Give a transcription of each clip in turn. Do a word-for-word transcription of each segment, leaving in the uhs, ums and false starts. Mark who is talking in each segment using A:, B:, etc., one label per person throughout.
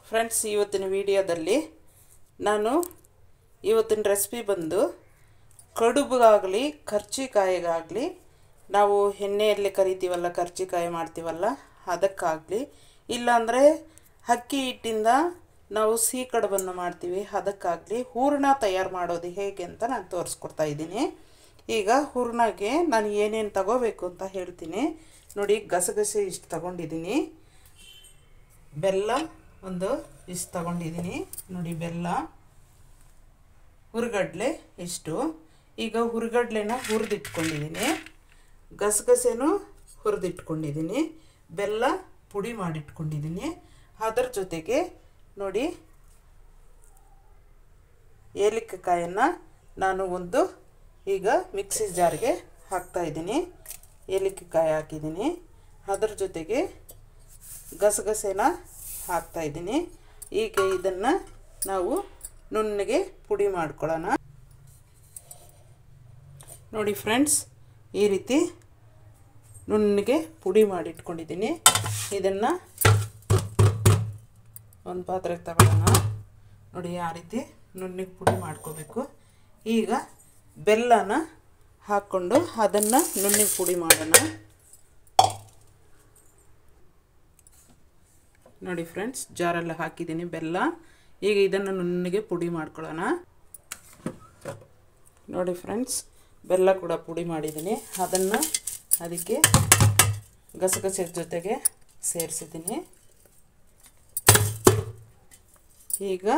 A: Friends, ಇವತ್ತಿನ ವಿಡಿಯೋದಲ್ಲಿ ನಾನು ಇವತ್ತಿನ ರೆಸಿಪಿ ಬಂದು ಕಡುಬುಗಾಗಲಿ ಕರ್ಜಿಕಾಯಿಗಾಗಲಿ ನಾವು ಎಣ್ಣೆಯಲ್ಲಿ ಕರಿತೀವಲ್ಲ, ಕರ್ಜಿಕಾಯಿ ಮಾಡ್ತೀವಲ್ಲ ಅದಕ್ಕಾಗಲಿ, ಇಲ್ಲಾಂದರೆ ಅಕ್ಕಿ ಹಿಟ್ಟಿಂದ ನಾವು ಸಿಹಿ ಕಡುಬನ್ನು ಮಾಡ್ತೀವಿ ಅದಕ್ಕಾಗಲಿ ಹೂರಣ ತಯಾರು ಮಾಡೋದು ಹೇಗೆ ಅಂತ ನಾನು ತೋರಿಸ್ಕೊಡ್ತಾ ಇದ್ದೀನಿ. ಈಗ ಹೂರಣಗೆ ನಾನು ಏನೇನು ತಗೋಬೇಕು ಅಂತ ಹೇಳ್ತೀನಿ ನೋಡಿ. ಗಸಗಸೆ ಇಷ್ಟು ತಗೊಂಡಿದ್ದೀನಿ, ಬೆಲ್ಲ ಒಂದು ಇಷ್ಟು ತಗೊಂಡಿದ್ದೀನಿ ನೋಡಿ, ಬೆಲ್ಲ, ಹುರಿಗಡ್ಲೆ ಇಷ್ಟು. ಈಗ ಹುರಿಗಡ್ಲೆನ ಹುರಿದಿಟ್ಕೊಂಡಿದ್ದೀನಿ, ಗಸಗಸೆನೂ ಹುರಿದಿಟ್ಕೊಂಡಿದ್ದೀನಿ, ಬೆಲ್ಲ ಪುಡಿ ಮಾಡಿಟ್ಕೊಂಡಿದ್ದೀನಿ. ಅದರ ಜೊತೆಗೆ ನೋಡಿ ಏಲಕ್ಕಾಯನ್ನು ನಾನು ಒಂದು ಈಗ ಮಿಕ್ಸಿ ಜಾರ್ಗೆ ಹಾಕ್ತಾಯಿದ್ದೀನಿ. ಏಲಕ್ಕಾಯಿ ಹಾಕಿದ್ದೀನಿ, ಅದರ ಜೊತೆಗೆ ಗಸಗಸೆನ ಹಾಕ್ತಾಯಿದ್ದೀನಿ. ಈಗ ಇದನ್ನು ನಾವು ನುಣ್ಣಗೆ ಪುಡಿ ಮಾಡ್ಕೊಳ್ಳೋಣ. ನೋಡಿ ಫ್ರೆಂಡ್ಸ್, ಈ ರೀತಿ ನುಣ್ಣಗೆ ಪುಡಿ ಮಾಡಿಟ್ಕೊಂಡಿದ್ದೀನಿ. ಇದನ್ನು ಒಂದು ಪಾತ್ರೆಗೆ ತಗೊಳ್ಳೋಣ. ನೋಡಿ, ಆ ರೀತಿ ನುಣ್ಣಗೆ ಪುಡಿ ಮಾಡ್ಕೋಬೇಕು. ಈಗ ಬೆಲ್ಲನ ಹಾಕ್ಕೊಂಡು ಅದನ್ನು ನುಣ್ಣಗೆ ಪುಡಿ ಮಾಡೋಣ. ನೋಡಿ ಫ್ರೆಂಡ್ಸ್, ಜಾರೆಲ್ಲ ಹಾಕಿದ್ದೀನಿ ಬೆಲ್ಲ. ಈಗ ಇದನ್ನು ನುಣ್ಣಗೆ ಪುಡಿ ಮಾಡ್ಕೊಳ್ಳೋಣ. ನೋಡಿ ಫ್ರೆಂಡ್ಸ್, ಬೆಲ್ಲ ಕೂಡ ಪುಡಿ ಮಾಡಿದ್ದೀನಿ. ಅದನ್ನು ಅದಕ್ಕೆ ಗಸಗಸೆ ಜೊತೆಗೆ ಸೇರಿಸಿದ್ದೀನಿ. ಈಗ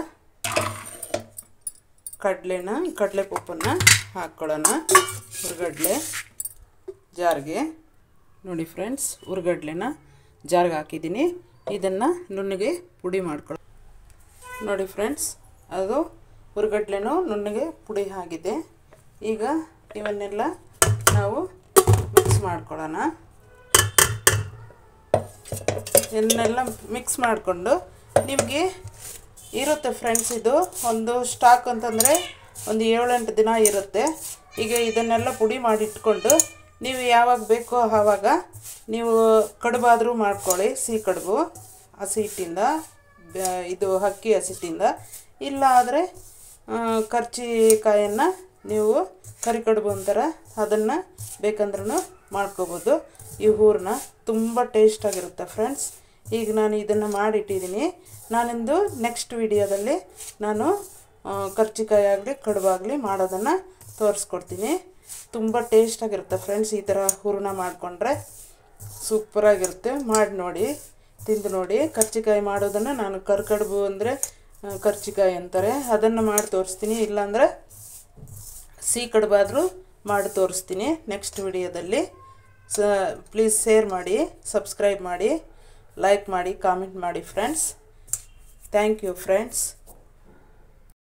A: ಕಡಲೆನ ಕಡಲೆಪಪ್ಪನ್ನು ಹಾಕ್ಕೊಳ್ಳೋಣ ಹುರಿಗಡ್ಲೆ ಜಾರ್ಗೆ. ನೋಡಿ ಫ್ರೆಂಡ್ಸ್, ಹುರಿಗಡ್ಲೆನ ಜಾರ್ಗೆ ಹಾಕಿದ್ದೀನಿ. ಇದನ್ನು ನುಣ್ಣಗೆ ಪುಡಿ ಮಾಡ್ಕೊಳ್ಳೋ. ನೋಡಿ ಫ್ರೆಂಡ್ಸ್, ಅದು ಹುರಿಗಡ್ಲೆನೂ ನುಣ್ಣಗೆ ಪುಡಿ ಆಗಿದೆ. ಈಗ ಇವನ್ನೆಲ್ಲ ನಾವು ಮಿಕ್ಸ್ ಮಾಡ್ಕೊಳ್ಳೋಣ. ಇದನ್ನೆಲ್ಲ ಮಿಕ್ಸ್ ಮಾಡಿಕೊಂಡು ನಿಮಗೆ ಇರುತ್ತೆ ಫ್ರೆಂಡ್ಸ್, ಇದು ಒಂದು ಸ್ಟಾಕ್ ಅಂತಂದರೆ ಒಂದು ಏಳೆಂಟು ದಿನ ಇರುತ್ತೆ. ಈಗ ಇದನ್ನೆಲ್ಲ ಪುಡಿ ಮಾಡಿಟ್ಕೊಂಡು ನೀವು ಯಾವಾಗ ಬೇಕೋ ಆವಾಗ ನೀವು ಕಡುಬಾದರೂ ಮಾಡ್ಕೊಳ್ಳಿ. ಸಿಹಿ ಕಡುಬು ಹಸಿ ಹಿಟ್ಟಿಂದ, ಇದು ಅಕ್ಕಿ ಹಸಿಟ್ಟಿಂದ. ಇಲ್ಲ ಆದರೆ ಕರ್ಜಿಕಾಯನ್ನು ನೀವು ಕರಿ ಕಡುಬು ಅಂತಾರೆ, ಅದನ್ನು ಬೇಕಂದ್ರೂ ಮಾಡ್ಕೋಬೋದು. ಈ ಹೂರಣ ತುಂಬ ಟೇಸ್ಟಾಗಿರುತ್ತೆ ಫ್ರೆಂಡ್ಸ್. ಈಗ ನಾನು ಇದನ್ನು ಮಾಡಿಟ್ಟಿದ್ದೀನಿ. ನಾನಿಂದು ನೆಕ್ಸ್ಟ್ ವಿಡಿಯೋದಲ್ಲಿ ನಾನು ಕರ್ಜಿಕಾಯಿ ಆಗಲಿ ಕಡುಬಾಗಲಿ ಮಾಡೋದನ್ನು ತೋರಿಸ್ಕೊಡ್ತೀನಿ. ತುಂಬ ಟೇಸ್ಟಾಗಿರುತ್ತೆ ಫ್ರೆಂಡ್ಸ್. ಈ ಥರ ಹೂರಣ ಮಾಡಿಕೊಂಡ್ರೆ ಸೂಪರಾಗಿರುತ್ತೆ. ಮಾಡಿ ನೋಡಿ, ತಿಂದು ನೋಡಿ. ಕರ್ಜಿಕಾಯಿ ಮಾಡೋದನ್ನು ನಾನು ಕರ್ಕಡುಬು ಅಂದರೆ ಕರ್ಜಿಕಾಯಿ ಅಂತಾರೆ, ಅದನ್ನು ಮಾಡಿ ತೋರಿಸ್ತೀನಿ. ಇಲ್ಲಾಂದರೆ ಸಿಹಿ ಕಡುಬಾದರೂ ಮಾಡಿ ತೋರಿಸ್ತೀನಿ ನೆಕ್ಸ್ಟ್ ವಿಡಿಯೋದಲ್ಲಿ. ಸ ಪ್ಲೀಸ್ ಶೇರ್ ಮಾಡಿ, ಸಬ್ಸ್ಕ್ರೈಬ್ ಮಾಡಿ, ಲೈಕ್ ಮಾಡಿ, ಕಾಮೆಂಟ್ ಮಾಡಿ ಫ್ರೆಂಡ್ಸ್. Thank you friends.